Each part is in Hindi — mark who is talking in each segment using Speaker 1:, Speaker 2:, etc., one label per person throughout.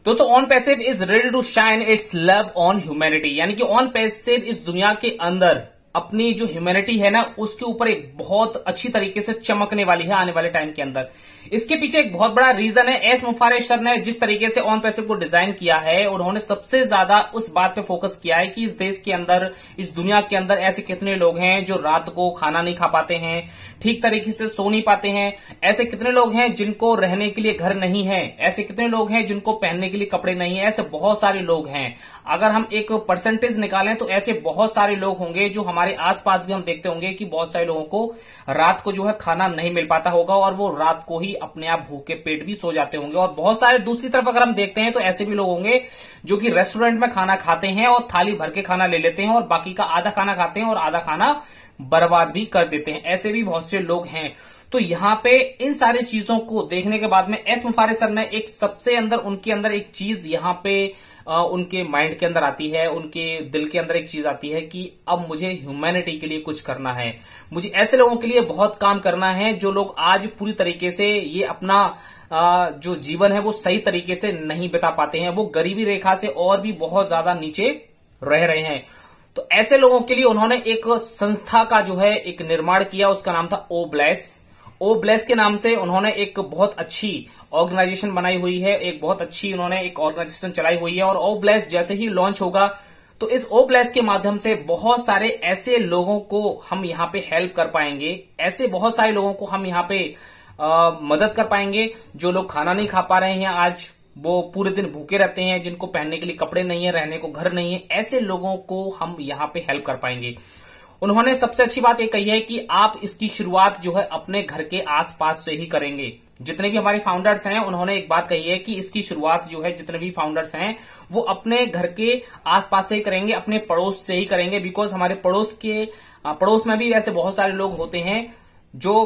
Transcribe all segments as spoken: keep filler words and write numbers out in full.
Speaker 1: दोस्तों onpassive is ready to shine it's love on humanity, यानी कि ऑन पैसिव इस दुनिया के अंदर अपनी जो ह्यूमैनिटी है ना उसके ऊपर एक बहुत अच्छी तरीके से चमकने वाली है आने वाले टाइम के अंदर। इसके पीछे एक बहुत बड़ा रीजन है, एस मुफारिश सर ने जिस तरीके से ऑन पैसिव को डिजाइन किया है, उन्होंने सबसे ज्यादा उस बात पे फोकस किया है कि इस देश के अंदर, इस दुनिया के अंदर ऐसे कितने लोग हैं जो रात को खाना नहीं खा पाते हैं, ठीक तरीके से सो नहीं पाते हैं, ऐसे कितने लोग हैं जिनको रहने के लिए घर नहीं है, ऐसे कितने लोग हैं जिनको पहनने के लिए कपड़े नहीं है, ऐसे बहुत सारे लोग हैं। अगर हम एक परसेंटेज निकालें तो ऐसे बहुत सारे लोग होंगे जो हमारे आसपास भी हम देखते होंगे कि बहुत सारे लोगों को रात को जो है खाना नहीं मिल पाता होगा और वो रात को ही अपने आप भूखे पेट भी सो जाते होंगे। और बहुत सारे दूसरी तरफ अगर हम देखते हैं तो ऐसे भी लोग होंगे जो कि रेस्टोरेंट में खाना खाते हैं और थाली भर के खाना ले लेते हैं और बाकी का आधा खाना खाते हैं और आधा खाना बर्बाद भी कर देते हैं। ऐसे भी बहुत से लोग हैं। तो यहाँ पे इन सारी चीजों को देखने के बाद में एस मुफारिश सर ने एक सबसे अंदर उनके अंदर एक चीज यहाँ पे आ, उनके माइंड के अंदर आती है, उनके दिल के अंदर एक चीज आती है कि अब मुझे ह्यूमैनिटी के लिए कुछ करना है, मुझे ऐसे लोगों के लिए बहुत काम करना है जो लोग आज पूरी तरीके से ये अपना आ, जो जीवन है वो सही तरीके से नहीं बिता पाते हैं, वो गरीबी रेखा से और भी बहुत ज्यादा नीचे रह रहे हैं। तो ऐसे लोगों के लिए उन्होंने एक संस्था का जो है एक निर्माण किया, उसका नाम था ओ ब्लेस। ओ ब्लेस के नाम से उन्होंने एक बहुत अच्छी ऑर्गेनाइजेशन बनाई हुई है, एक बहुत अच्छी उन्होंने एक ऑर्गेनाइजेशन चलाई हुई है। और ओ ब्लेस जैसे ही लॉन्च होगा तो इस ओ ब्लेस के माध्यम से बहुत सारे ऐसे लोगों को हम यहाँ पे हेल्प कर पाएंगे, ऐसे बहुत सारे लोगों को हम यहाँ पे आ, मदद कर पाएंगे जो लोग खाना नहीं खा पा रहे हैं आज, वो पूरे दिन भूखे रहते हैं, जिनको पहनने के लिए कपड़े नहीं है, रहने को घर नहीं है, ऐसे लोगों को हम यहाँ पे हेल्प कर पाएंगे। उन्होंने सबसे अच्छी बात ये कही है कि आप इसकी शुरुआत जो है अपने घर के आसपास से ही करेंगे। जितने भी हमारे फाउंडर्स हैं उन्होंने एक बात कही है कि इसकी शुरुआत जो है जितने भी फाउंडर्स हैं वो अपने घर के आसपास से ही करेंगे, अपने पड़ोस से ही करेंगे। बिकॉज हमारे पड़ोस के पड़ोस में भी ऐसे बहुत सारे लोग होते हैं जो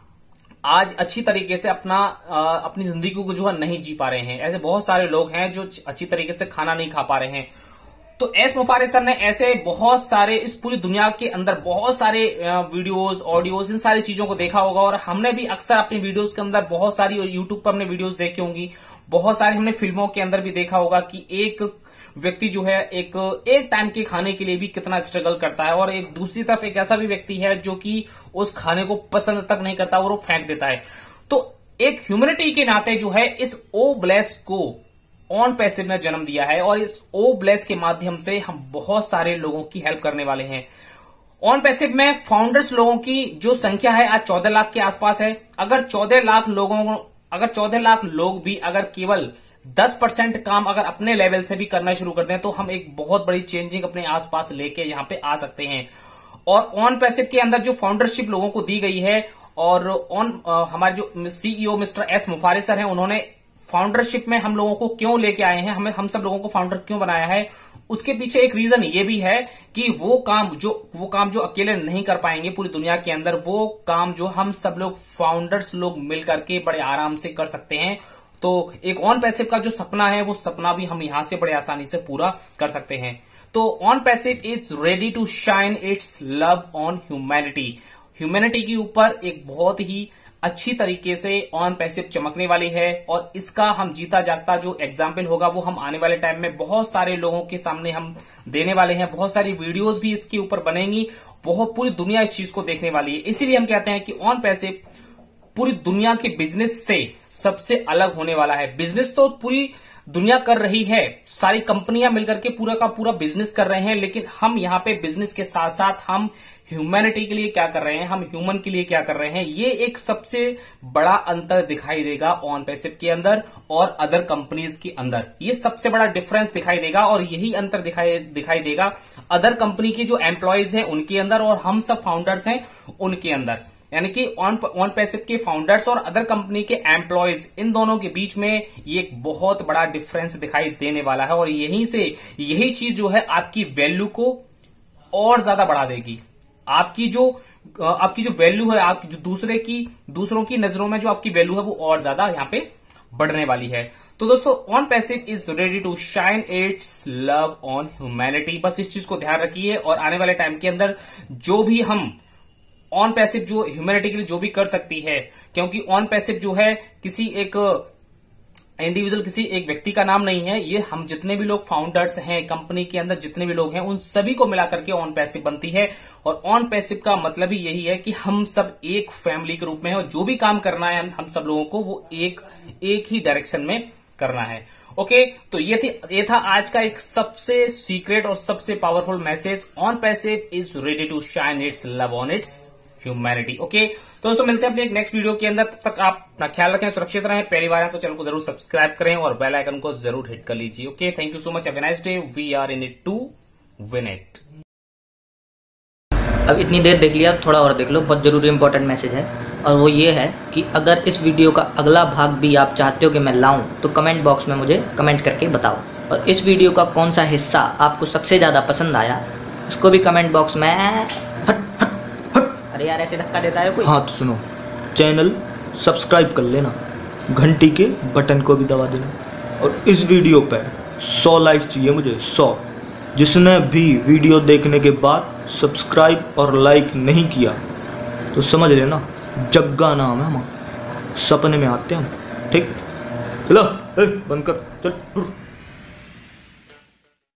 Speaker 1: आज अच्छी तरीके से अपना अपनी जिंदगी को जो है नहीं जी पा रहे हैं। ऐसे बहुत सारे लोग हैं जो अच्छी तरीके से खाना नहीं खा पा रहे हैं। तो एस मुफारिश सर ने ऐसे बहुत सारे इस पूरी दुनिया के अंदर बहुत सारे वीडियोस, ऑडियोज, इन सारी चीजों को देखा होगा। और हमने भी अक्सर अपनी वीडियोस के अंदर बहुत सारी यूट्यूब पर हमने वीडियोस देखी होंगी, बहुत सारी हमने फिल्मों के अंदर भी देखा होगा कि एक व्यक्ति जो है एक एक टाइम के खाने के लिए भी कितना स्ट्रगल करता है और एक दूसरी तरफ एक ऐसा भी व्यक्ति है जो कि उस खाने को पसंद तक नहीं करता और वो फेंक देता है। तो एक ह्यूमैनिटी के नाते जो है इस ओ ब्लेस को ऑन पैसिव ने जन्म दिया है और इस ओ ब्लेस के माध्यम से हम बहुत सारे लोगों की हेल्प करने वाले हैं। ऑन पैसिव में फाउंडर्स लोगों की जो संख्या है आज चौदह लाख के आसपास है। अगर चौदह लाख लोगों अगर चौदह लाख लोग भी अगर केवल दस परसेंट काम अगर अपने लेवल से भी करना शुरू कर दें तो हम एक बहुत बड़ी चेंजिंग अपने आसपास लेके यहां पे आ सकते हैं। और ऑन पैसिव के अंदर जो फाउंडरशिप लोगों को दी गई है और ऑन हमारे जो CEO mister S Mufarish sir हैं, उन्होंने फाउंडरशिप में हम लोगों को क्यों लेके आए हैं, हमें हम सब लोगों को फाउंडर क्यों बनाया है, उसके पीछे एक रीजन ये भी है कि वो काम जो वो काम जो अकेले नहीं कर पाएंगे पूरी दुनिया के अंदर, वो काम जो हम सब लोग फाउंडर्स लोग मिलकर के बड़े आराम से कर सकते हैं। तो एक ऑन पैसिव का जो सपना है वो सपना भी हम यहां से बड़े आसानी से पूरा कर सकते हैं। तो onpassive is ready to shine it's love on humanity. Humanity के ऊपर एक बहुत ही अच्छी तरीके से ऑन पैसिव चमकने वाली है और इसका हम जीता जागता जो एग्जाम्पल होगा वो हम आने वाले टाइम में बहुत सारे लोगों के सामने हम देने वाले हैं। बहुत सारी वीडियोस भी इसके ऊपर बनेंगी, बहुत पूरी दुनिया इस चीज को देखने वाली है। इसीलिए हम कहते हैं कि ऑन पैसिव पूरी दुनिया के बिजनेस से सबसे अलग होने वाला है। बिजनेस तो पूरी दुनिया कर रही है, सारी कंपनियां मिलकर के पूरा का पूरा बिजनेस कर रहे हैं, लेकिन हम यहाँ पे बिजनेस के साथ साथ हम ह्यूमैनिटी के लिए क्या कर रहे हैं, हम ह्यूमन के लिए क्या कर रहे हैं, ये एक सबसे बड़ा अंतर दिखाई देगा ऑन पैसिव के अंदर और अदर कंपनीज के अंदर। ये सबसे बड़ा डिफरेंस दिखाई देगा और यही अंतर दिखाई दिखाई देगा अदर कंपनी के जो एम्प्लॉयज हैं उनके अंदर और हम सब फाउंडर्स हैं उनके अंदर। यानी कि ऑन ऑन पैसिव के फाउंडर्स और अदर कंपनी के एम्प्लॉयज, इन दोनों के बीच में ये एक बहुत बड़ा डिफरेंस दिखाई देने वाला है और यहीं से यही चीज जो है आपकी वैल्यू को और ज्यादा बढ़ा देगी। आपकी जो आपकी जो वैल्यू है, आपकी जो दूसरे की दूसरों की नजरों में जो आपकी वैल्यू है वो और ज्यादा यहाँ पे बढ़ने वाली है। तो दोस्तों onpassive is ready to shine it's love on humanity. बस इस चीज को ध्यान रखिए और आने वाले टाइम के अंदर जो भी हम ऑन पैसिव जो ह्यूमैनिटी के लिए जो भी कर सकती है, क्योंकि ऑन पैसिव जो है किसी एक इंडिविजुअल किसी एक व्यक्ति का नाम नहीं है, ये हम जितने भी लोग फाउंडर्स हैं कंपनी के अंदर, जितने भी लोग हैं उन सभी को मिलाकर के ऑन पैसिव बनती है। और ऑन पैसिव का मतलब ही यही है कि हम सब एक फैमिली के रूप में हैं और जो भी काम करना है हम, हम सब लोगों को वो एक एक ही डायरेक्शन में करना है। ओके, तो ये थी ये था आज का एक सबसे सीक्रेट और सबसे powerful message. Onpassive is ready to shine it's love on it's humanity. Okay, तो दोस्तों मिलते हैं अपने एक नेक्स्ट वीडियो के अंदर। तब तक आप अपना ख्याल रखें, सुरक्षित रहें। पहली बार है तो चैनल को जरूर सब्सक्राइब करें और बेल आइकन को जरूर हिट कर लीजिए। Okay, thank you so much, have a nice day, we are in it to win it.
Speaker 2: अब इतनी देर देख लिया, थोड़ा और देख लो, बहुत ज़रूरी इंपॉर्टेंट मैसेज है। और वो ये है कि अगर इस वीडियो का अगला भाग भी आप चाहते हो कि मैं लाऊं तो कमेंट बॉक्स में मुझे कमेंट करके बताओ। और इस वीडियो का कौन सा हिस्सा आपको सबसे ज़्यादा पसंद आया उसको भी कमेंट बॉक्स में हट हट हट अरे यार ऐसे धक्का देता है कोई।
Speaker 3: हाँ तो सुनो, चैनल सब्सक्राइब कर लेना, घंटी के बटन को भी दबा देना। और इस वीडियो पे सौ लाइक चाहिए मुझे, सौ। जिसने भी वीडियो देखने के बाद सब्सक्राइब और लाइक नहीं किया तो समझ लेना जग्गा नाम है हमारा, सपने में आते हैं हम। ठीक, चलो बंद कर, चल।